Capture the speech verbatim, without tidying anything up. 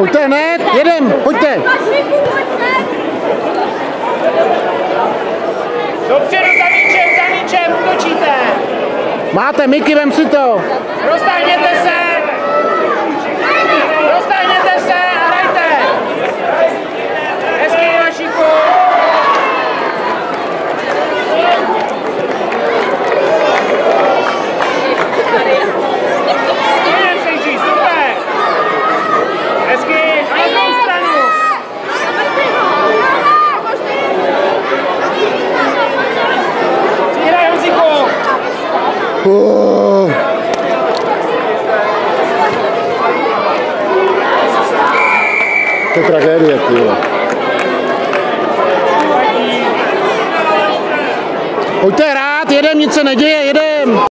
Pojďte hned, jedem, pojďte. Dopředu za míčem, za míčem, útočíte. Máte, Miky, vem si to. Roztáhněte se. Roztáhněte se a hrajte. Hezký, Vašíku. Jeden se jíždí, super. Hezký, na druhou stranu. Přihraj, Honzíku. Oh. To je tragédie, ty jo. Pojďte hrát, jedem, nic se neděje, jedem.